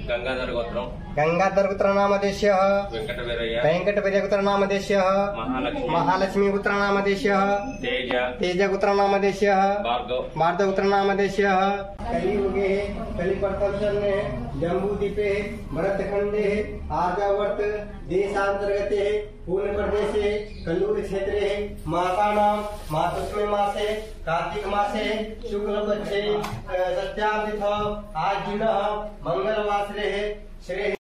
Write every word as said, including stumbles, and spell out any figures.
गंगाधर गोत्रम गंगाधर गोत्रनामदेश्यः वेंकटवीरय्य वेंकटवीर्य गोत्रनामदेश्यः महालक्ष्मी महालक्ष्मी गोत्रनामदेश्यः तेज तेज गोत्रनामदेश्यः भार्गव भार्गव गोत्रनामदेश्यः कलियुगे कलिप्रथमसन्ने जम्बूद्वीपे भरतखण्डे आर्यावर्त देशान्तर्गते पूर्णप्रदेशे कल्लूर क्षेत्रे मासानां मासस्मिन् मासे कार्तिक मासे शुक्लपक्षे षष्ठ्यां तिथौ आजीनः मंगलवासरे श्री